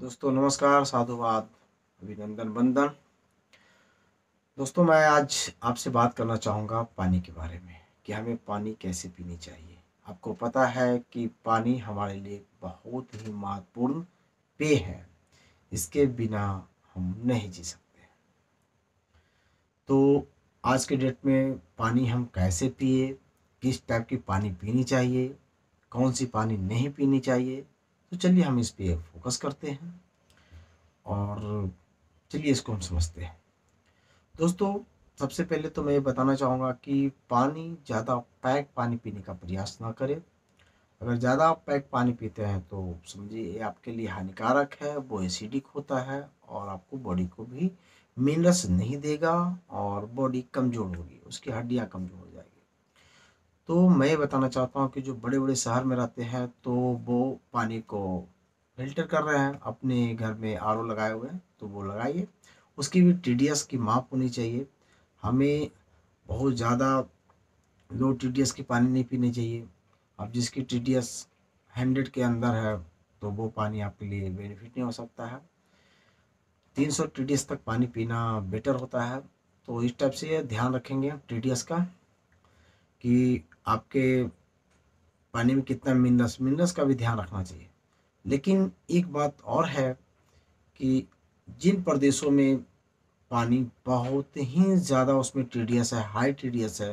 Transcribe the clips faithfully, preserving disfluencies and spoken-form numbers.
दोस्तों नमस्कार, साधुवाद, अभिनंदन, वंदन। दोस्तों मैं आज आपसे बात करना चाहूँगा पानी के बारे में कि हमें पानी कैसे पीनी चाहिए। आपको पता है कि पानी हमारे लिए बहुत ही महत्वपूर्ण पेय है। इसके बिना हम नहीं जी सकते। तो आज के डेट में पानी हम कैसे पिए, किस टाइप की पानी पीनी चाहिए, कौन सी पानी नहीं पीनी चाहिए, तो चलिए हम इस पे फोकस करते हैं और चलिए इसको हम समझते हैं। दोस्तों सबसे पहले तो मैं ये बताना चाहूँगा कि पानी ज़्यादा पैक पानी पीने का प्रयास ना करें। अगर ज़्यादा आप पैक पानी पीते हैं तो समझिए ये आपके लिए हानिकारक है, वो एसिडिक होता है और आपको बॉडी को भी मिनरल्स नहीं देगा और बॉडी कमज़ोर होगी, उसकी हड्डियाँ कमज़ोर हो जाएगी। तो मैं ये बताना चाहता हूँ कि जो बड़े बड़े शहर में रहते हैं तो वो पानी को फ़िल्टर कर रहे हैं, अपने घर में आर ओ लगाए हुए हैं तो वो लगाइए। उसकी भी टी डी एस की माप होनी चाहिए। हमें बहुत ज़्यादा लो टी डी एस की पानी नहीं पीनी चाहिए। अब जिसकी टी डी एस हंड्रेड के अंदर है तो वो पानी आपके लिए बेनिफिट नहीं हो सकता है। तीन सौ टी डी एस तक पानी पीना बेटर होता है। तो इस टाइप से ध्यान रखेंगे टी डी एस का कि आपके पानी में कितना मिनरल्स मिनरल्स का भी ध्यान रखना चाहिए। लेकिन एक बात और है कि जिन प्रदेशों में पानी बहुत ही ज़्यादा उसमें टी डी एस है, हाई टी डी एस है,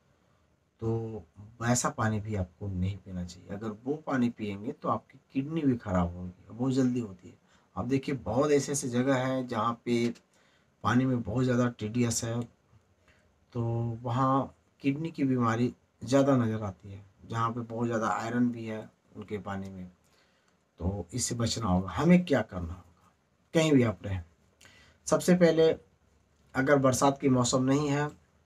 तो वैसा पानी भी आपको नहीं पीना चाहिए। अगर वो पानी पिएंगे तो आपकी किडनी भी खराब होगी, बहुत जल्दी होती है। अब देखिए बहुत ऐसे ऐसे जगह हैं जहाँ पे पानी में बहुत ज़्यादा टी डी एस है, तो वहाँ किडनी की बीमारी ज़्यादा नज़र आती है। जहाँ पे बहुत ज़्यादा आयरन भी है उनके पानी में, तो इससे बचना होगा। हमें क्या करना होगा कहीं भी आप रहें। सबसे पहले अगर बरसात की मौसम नहीं है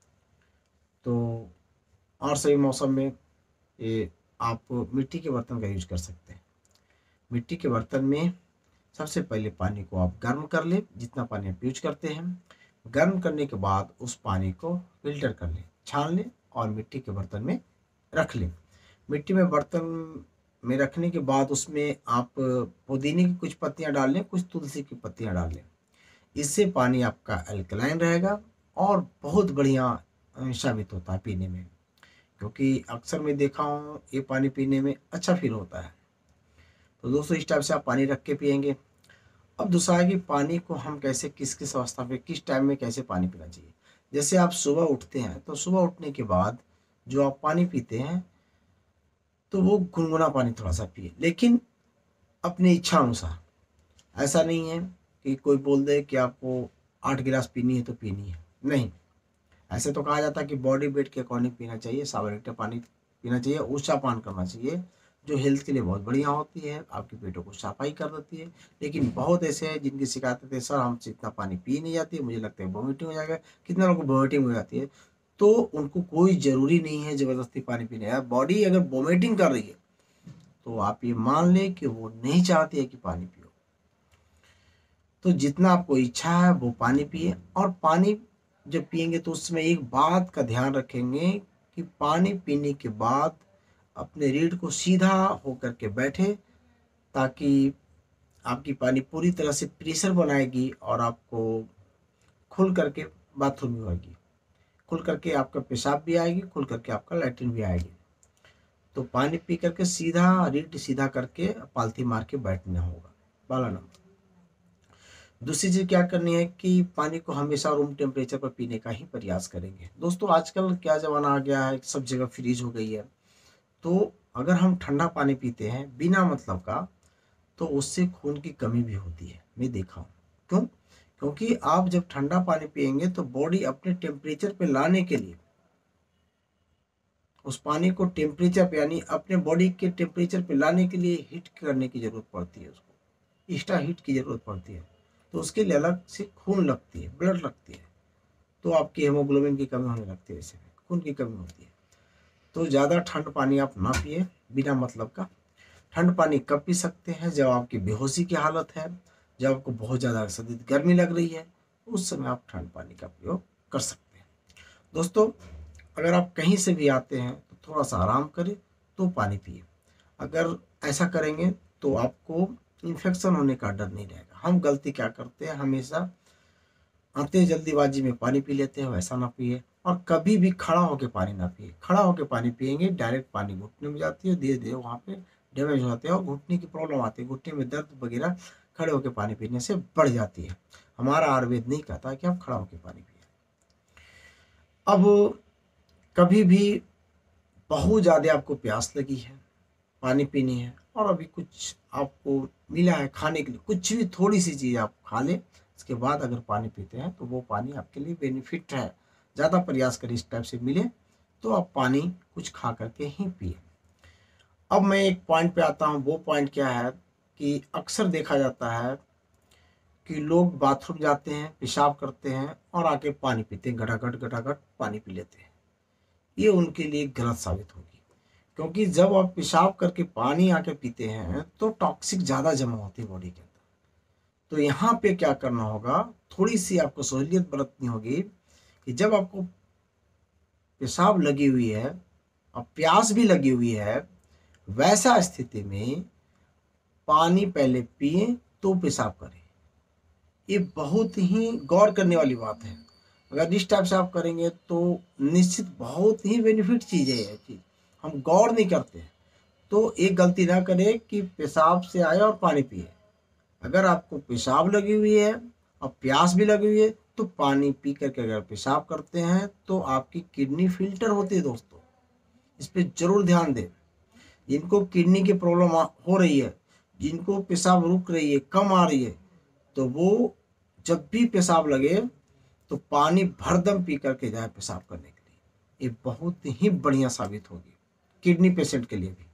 तो और सही मौसम में ये आप मिट्टी के बर्तन का यूज कर सकते हैं। मिट्टी के बर्तन में सबसे पहले पानी को आप गर्म कर लें, जितना पानी आप यूज करते हैं। गर्म करने के बाद उस पानी को फिल्टर कर लें, छान लें और मिट्टी के बर्तन में रख लें। मिट्टी में बर्तन में रखने के बाद उसमें आप पुदीने की कुछ पत्तियां डाल लें, कुछ तुलसी की पत्तियां डाल लें। इससे पानी आपका अल्कलाइन रहेगा और बहुत बढ़िया अ, साबित होता है पीने में, क्योंकि अक्सर मैं देखा हूँ ये पानी पीने में अच्छा फील होता है। तो दोस्तों इस टाइप से आप पानी रख के पियेंगे। अब दूसरा है कि पानी को हम कैसे किस किस अवस्था पे किस टाइम में कैसे पानी पीना चाहिए। जैसे आप सुबह उठते हैं तो सुबह उठने के बाद जो आप पानी पीते हैं तो वो गुनगुना पानी थोड़ा सा पिए, लेकिन अपनी इच्छा अनुसार। ऐसा नहीं है कि कोई बोल दे कि आपको आठ गिलास पीनी है तो पीनी है, नहीं। ऐसे तो कहा जाता है कि बॉडी वेट के अकॉर्डिंग पीना चाहिए, सवा लीटर पानी पीना चाहिए, ऊंचा पान करना चाहिए, जो हेल्थ के लिए बहुत बढ़िया होती है, आपके पेटों को सफाई कर देती है। लेकिन बहुत ऐसे हैं जिनकी शिकायत थे, सर हमसे इतना पानी पी नहीं जाती है, मुझे लगता है वॉमिटिंग हो जाएगा। कितने लोगों को वॉमिटिंग हो जाती है, तो उनको कोई ज़रूरी नहीं है ज़बरदस्ती पानी पीने का। बॉडी अगर वॉमिटिंग कर रही है तो आप ये मान लें कि वो नहीं चाहती है कि पानी पियो। तो जितना आपको इच्छा है वो पानी पिए। और पानी जब पिएंगे तो उसमें एक बात का ध्यान रखेंगे कि पानी पीने के बाद अपने रीढ़ को सीधा होकर के बैठे, ताकि आपकी पानी पूरी तरह से प्रेशर बनाएगी और आपको खुल करके बाथरूम भी होगी, खुल करके आपका पेशाब भी आएगी, खुल करके आपका लैट्रिन भी आएगी। तो पानी पी करके सीधा रीढ़ सीधा करके पालथी मार के बैठना होगा, पहला नंबर। दूसरी चीज़ क्या करनी है कि पानी को हमेशा रूम टेम्परेचर पर पीने का ही प्रयास करेंगे। दोस्तों आजकल क्या ज़माना आ गया है, सब जगह फ्रीज हो गई है। तो अगर हम ठंडा पानी पीते हैं बिना मतलब का तो उससे खून की कमी भी होती है, मैं देखा हूँ। क्यों? क्योंकि आप जब ठंडा पानी पिएंगे तो बॉडी अपने टेम्परेचर पे लाने के लिए उस पानी को टेम्परेचर पे यानी अपने बॉडी के टेम्परेचर पे लाने के लिए हीट करने की ज़रूरत पड़ती है, उसको एक्स्ट्रा हीट की ज़रूरत पड़ती है। तो उसके लिए अलग से खून लगती है, ब्लड लगती है, तो आपकी हेमोग्लोबिन की कमी होने लगती है, इससे खून की कमी होती है। तो ज़्यादा ठंड पानी आप ना पिए बिना मतलब का। ठंड पानी कब पी सकते हैं? जब आपकी बेहोशी की हालत है, जब आपको बहुत ज़्यादा शदीद गर्मी लग रही है, उस समय आप ठंड पानी का प्रयोग कर सकते हैं। दोस्तों अगर आप कहीं से भी आते हैं तो थोड़ा सा आराम करें तो पानी पिए। अगर ऐसा करेंगे तो आपको इन्फेक्शन होने का डर नहीं रहेगा। हम गलती क्या करते हैं, हमेशा आते जल्दीबाजी में पानी पी लेते हैं, वैसा ना पिए। और कभी भी खड़ा होकर पानी ना पिए। खड़ा होकर पानी पिएंगे डायरेक्ट पानी घुटने में जाती है, धीरे धीरे वहाँ पे डैमेज हो जाते हैं और घुटने की प्रॉब्लम आती है, घुटने में दर्द वगैरह खड़े होकर पानी पीने से बढ़ जाती है। हमारा आयुर्वेद नहीं कहता कि आप खड़ा होकर पानी पिए। अब कभी भी बहुत ज़्यादा आपको प्यास लगी है, पानी पीनी है, और अभी कुछ आपको मिला है खाने के लिए, कुछ भी थोड़ी सी चीज़ आप खा लें, इसके बाद अगर पानी पीते हैं तो वो पानी आपके लिए बेनिफिट है। ज़्यादा प्रयास करें इस टाइप से मिले तो आप पानी कुछ खा करके ही पिए। अब मैं एक पॉइंट पे आता हूँ। वो पॉइंट क्या है कि अक्सर देखा जाता है कि लोग बाथरूम जाते हैं, पेशाब करते हैं और आके पानी पीते हैं, घटाघट घटाघट पानी पी लेते हैं। ये उनके लिए गलत साबित होगी, क्योंकि जब आप पेशाब करके पानी आके पीते हैं तो टॉक्सिक ज़्यादा जमा होती है बॉडी के अंदर। तो यहाँ पे क्या करना होगा, थोड़ी सी आपको सहूलियत बरतनी होगी कि जब आपको पेशाब लगी हुई है और प्यास भी लगी हुई है, वैसा स्थिति में पानी पहले पिए तो पेशाब करें। ये बहुत ही गौर करने वाली बात है। अगर इस टाइप से आप करेंगे तो निश्चित बहुत ही बेनिफिट चीज़ है ये चीज़, हम गौर नहीं करते। तो एक गलती ना करें कि पेशाब से आए और पानी पिए। अगर आपको पेशाब लगी हुई है और प्यास भी लगी हुई है तो पानी पी करके अगर पेशाब करते हैं तो आपकी किडनी फिल्टर होती है दोस्तों, इस पर जरूर ध्यान दें। जिनको किडनी की प्रॉब्लम हो रही है, जिनको पेशाब रुक रही है, कम आ रही है, तो वो जब भी पेशाब लगे तो पानी भरदम पी करके जाए पेशाब करने के लिए। ये बहुत ही बढ़िया साबित होगी किडनी पेशेंट के लिए भी,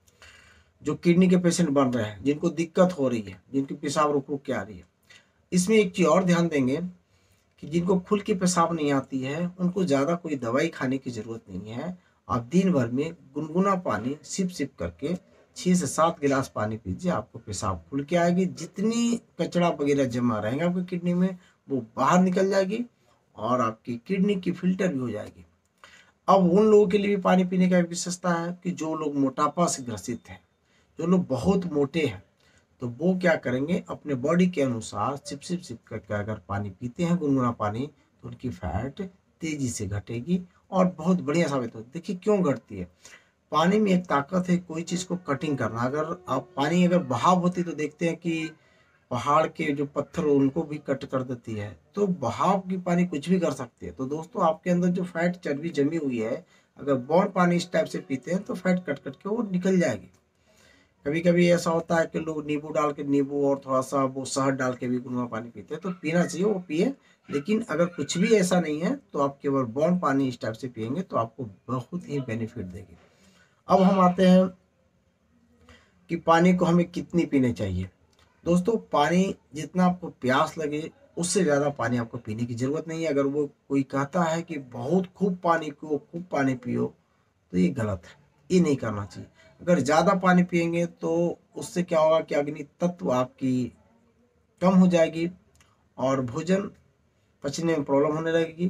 जो किडनी के पेशेंट बन रहे हैं, जिनको दिक्कत हो रही है, जिनकी पेशाब रुक रुक के आ रही है। इसमें एक चीज़ और ध्यान देंगे कि जिनको खुल के पेशाब नहीं आती है उनको ज़्यादा कोई दवाई खाने की ज़रूरत नहीं है। आप दिन भर में गुनगुना पानी सिप सिप करके छः से सात गिलास पानी पीजिए, आपको पेशाब खुल के आएगी। जितनी कचरा वगैरह जमा रहेंगे आपकी किडनी में वो बाहर निकल जाएगी और आपकी किडनी की फिल्टर भी हो जाएगी। अब उन लोगों के लिए भी पानी पीने का एक विशेषता है कि जो लोग मोटापा से ग्रसित हैं, जो लोग बहुत मोटे हैं, तो वो क्या करेंगे, अपने बॉडी के अनुसार सिप सिप सिप करके अगर पानी पीते हैं गुनगुना पानी, तो उनकी फैट तेजी से घटेगी और बहुत बढ़िया साबित होती है। देखिए क्यों घटती है, पानी में एक ताकत है कोई चीज़ को कटिंग करना। अगर आप पानी अगर बहाव होती तो देखते हैं कि पहाड़ के जो पत्थर उनको भी कट कर देती है, तो बहाव की पानी कुछ भी कर सकती है। तो दोस्तों आपके अंदर जो फैट चर्बी जमी हुई है, अगर बॉर्न पानी इस टाइप से पीते हैं तो फैट कट कट के वो निकल जाएगी। कभी कभी ऐसा होता है कि लोग नींबू डाल के, नींबू और थोड़ा सा वो शहद डाल के भी गुनगुना पानी पीते हैं, तो पीना चाहिए, वो पिए। लेकिन अगर कुछ भी ऐसा नहीं है तो आप केवल बॉर्न पानी इस टाइप से पिएंगे तो आपको बहुत ही बेनिफिट देगी। अब हम आते हैं कि पानी को हमें कितनी पीनी चाहिए। दोस्तों पानी जितना आपको प्यास लगे उससे ज़्यादा पानी आपको पीने की ज़रूरत नहीं है। अगर वो कोई कहता है कि बहुत खूब पानी पियो, खूब पानी पियो, तो ये गलत है, ये नहीं करना चाहिए। अगर ज़्यादा पानी पिएंगे तो उससे क्या होगा कि अग्नि तत्व आपकी कम हो जाएगी और भोजन पचने में प्रॉब्लम होने लगेगी।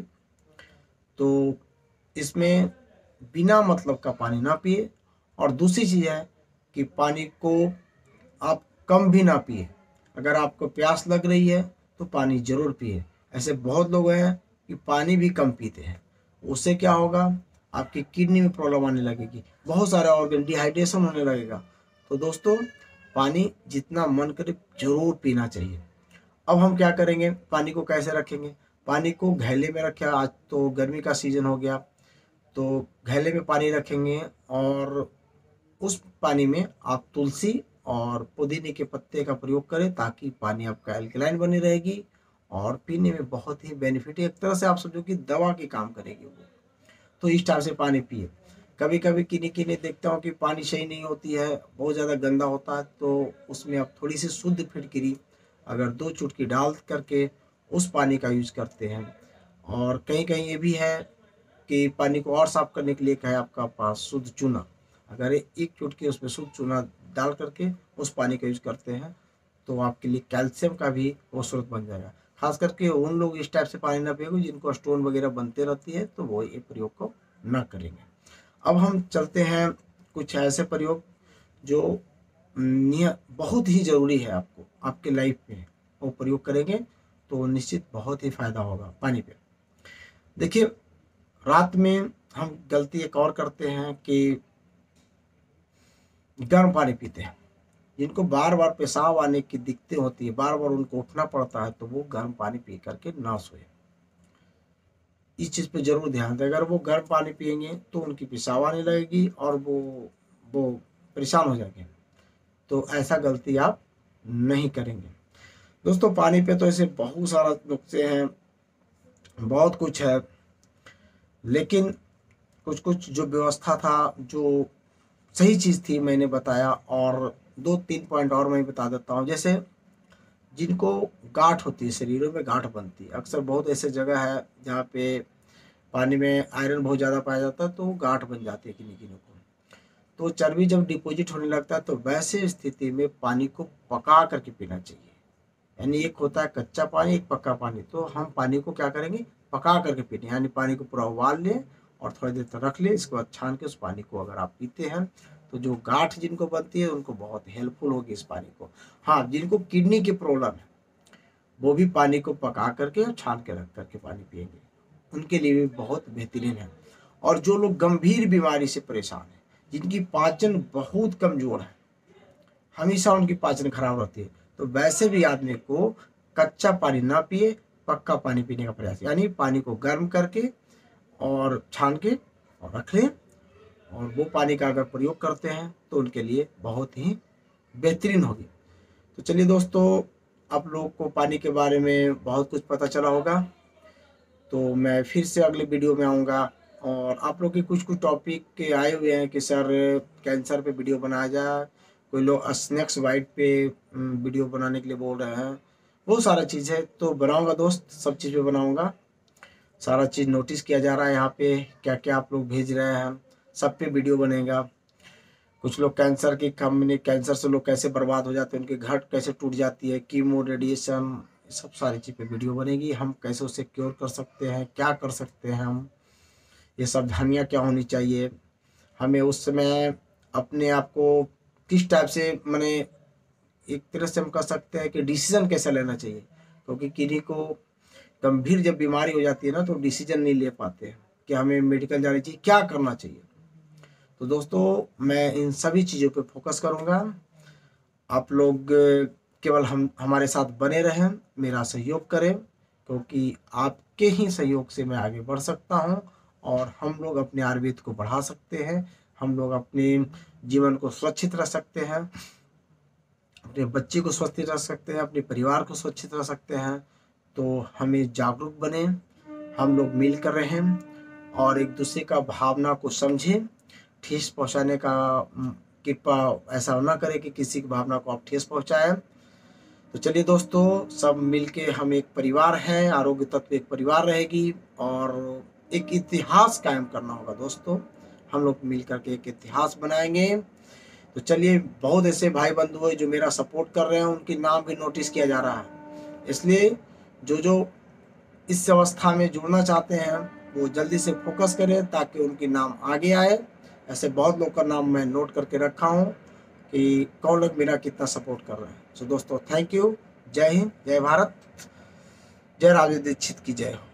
तो इसमें बिना मतलब का पानी ना पिए। और दूसरी चीज़ है कि पानी को आप कम भी ना पिए। अगर आपको प्यास लग रही है तो पानी ज़रूर पिए। ऐसे बहुत लोग हैं कि पानी भी कम पीते हैं, उससे क्या होगा, आपकी किडनी में प्रॉब्लम आने लगेगी, बहुत सारे ऑर्गन डिहाइड्रेशन होने लगेगा। तो दोस्तों पानी जितना मन करे जरूर पीना चाहिए। अब हम क्या करेंगे, पानी को कैसे रखेंगे। पानी को घैले में रखें, आज तो गर्मी का सीज़न हो गया तो घैले में पानी रखेंगे और उस पानी में आप तुलसी और पुदीने के पत्ते का प्रयोग करें ताकि पानी आपका एल्कलाइन बनी रहेगी और पीने में बहुत ही बेनिफिट है। एक तरह से आप समझो कि दवा की काम करेगी वो। तो इस टाइप से पानी पिए। कभी कभी किन्हीं किन्हीं देखता हूँ कि पानी सही नहीं होती है, बहुत ज़्यादा गंदा होता है, तो उसमें आप थोड़ी सी शुद्ध फिटकिरी अगर दो चुटकी डाल करके उस पानी का यूज करते हैं। और कहीं कहीं ये भी है कि पानी को और साफ करने के लिए क्या है आपका पास शुद्ध चूना, अगर एक चुटकी उसमें शुद्ध चूना डाल करके उस पानी का यूज करते हैं तो आपके लिए कैल्शियम का भी वो स्रोत बन जाएगा। खास करके उन लोग इस टाइप से पानी ना पिएंगे जिनको स्टोन वगैरह बनते रहती है, तो वो ये प्रयोग को ना करेंगे। अब हम चलते हैं कुछ ऐसे प्रयोग जो निय बहुत ही ज़रूरी है आपको आपके लाइफ में, वो प्रयोग करेंगे तो निश्चित बहुत ही फ़ायदा होगा पानी पे। देखिए, रात में हम गलती एक और करते हैं कि गर्म पानी पीते हैं। जिनको बार बार पेशाब आने की दिक्कतें होती है, बार बार उनको उठना पड़ता है, तो वो गर्म पानी पी करके ना सोए। इस चीज़ पे ज़रूर ध्यान दें। अगर वो गर्म पानी पिएंगे तो उनकी पेशाब आने लगेगी और वो वो परेशान हो जाएंगे। तो ऐसा गलती आप नहीं करेंगे। दोस्तों, पानी पे तो ऐसे बहुत सारा नुस्खे हैं, बहुत कुछ है, लेकिन कुछ कुछ जो व्यवस्था था, जो सही चीज़ थी, मैंने बताया। और दो तीन पॉइंट और मैं बता देता हूँ। जैसे जिनको गांठ होती है, शरीरों में गांठ बनती है, अक्सर बहुत ऐसे जगह है जहाँ पे पानी में आयरन बहुत ज़्यादा पाया जाता है, तो गांठ बन जाती है किन्हीं किन्हीं को। तो चर्बी जब डिपॉजिट होने लगता है तो वैसे स्थिति में पानी को पका करके पीना चाहिए। यानी एक होता है कच्चा पानी, एक पक्का पानी। तो हम पानी को क्या करेंगे, पका करके पीते हैं। यानी पानी को पूरा उबाल लें और थोड़ी देर तक रख लें, इसके बाद छान के उस पानी को अगर आप पीते हैं तो जो गांठ जिनको बनती है उनको बहुत हेल्पफुल होगी इस पानी को। हाँ, जिनको किडनी की प्रॉब्लम है वो भी पानी को पका करके और छान के रख करके पानी पिएंगे, उनके लिए भी बहुत बेहतरीन है। और जो लोग गंभीर बीमारी से परेशान हैं, जिनकी पाचन बहुत कमज़ोर है, हमेशा उनकी पाचन खराब रहती है, तो वैसे भी आदमी को कच्चा पानी ना पिए, पक्का पानी पीने का प्रयास, यानी पानी को गर्म करके और छान के और रख लें, और वो पानी का अगर प्रयोग करते हैं तो उनके लिए बहुत ही बेहतरीन होगी। तो चलिए दोस्तों, आप लोग को पानी के बारे में बहुत कुछ पता चला होगा। तो मैं फिर से अगली वीडियो में आऊँगा। और आप लोग के कुछ कुछ टॉपिक के आए हुए हैं कि सर कैंसर पे वीडियो बनाया जाए, कोई लोग स्नैक्स वाइट पे वीडियो बनाने के लिए बोल रहे हैं, बहुत सारा चीज़ है। तो बनाऊंगा दोस्त, सब चीज़ पे बनाऊंगा। सारा चीज़ नोटिस किया जा रहा है यहाँ पे, क्या क्या आप लोग भेज रहे हैं, सब पे वीडियो बनेगा। कुछ लोग कैंसर की कमी, कैंसर से लोग कैसे बर्बाद हो जाते हैं, उनकी घट कैसे टूट जाती है, कीमो, रेडिएशन, सब सारी चीज़ पे वीडियो बनेगी। हम कैसे उसे क्योर कर सकते हैं, क्या कर सकते हैं हम, ये सावधानियाँ क्या होनी चाहिए, हमें उस समय अपने आप को किस टाइप से, माने एक तरह से हम कह सकते हैं कि डिसीजन कैसे लेना चाहिए। क्योंकि किन्हीं को गंभीर जब बीमारी हो जाती है ना, तो डिसीजन नहीं ले पाते हैं कि हमें मेडिकल जाना चाहिए, क्या करना चाहिए। तो दोस्तों, मैं इन सभी चीज़ों पे फोकस करूँगा। आप लोग केवल हम हमारे साथ बने रहें, मेरा सहयोग करें, क्योंकि आपके ही सहयोग से मैं आगे बढ़ सकता हूं और हम लोग अपने आयुर्वेद को बढ़ा सकते हैं, हम लोग अपने जीवन को सुरक्षित रख सकते हैं, अपने बच्चे को सुरक्षित रख सकते हैं, अपने परिवार को सुरक्षित रख सकते हैं। तो हमें जागरूक बने, हम लोग मिल कर रहें और एक दूसरे का भावना को समझें। ठेस पहुंचाने का कृपा ऐसा ना करें कि किसी की भावना को आप ठेस पहुंचाएं। तो चलिए दोस्तों, सब मिलके हम एक परिवार है, आरोग्य तत्व एक परिवार रहेगी और एक इतिहास कायम करना होगा दोस्तों। हम लोग मिल करके एक इतिहास बनाएंगे। तो चलिए, बहुत ऐसे भाई बंधु हैं जो मेरा सपोर्ट कर रहे हैं, उनके नाम भी नोटिस किया जा रहा है। इसलिए जो जो इस अवस्था में जुड़ना चाहते हैं वो जल्दी से फोकस करें ताकि उनकी नाम आगे आए। ऐसे बहुत लोग का नाम मैं नोट करके रखा हूँ कि कौन लोग मेरा कितना सपोर्ट कर रहे हैं। सो दोस्तों, थैंक यू। जय हिंद, जय भारत, जय राजेंद्र दीक्षित की जय हो।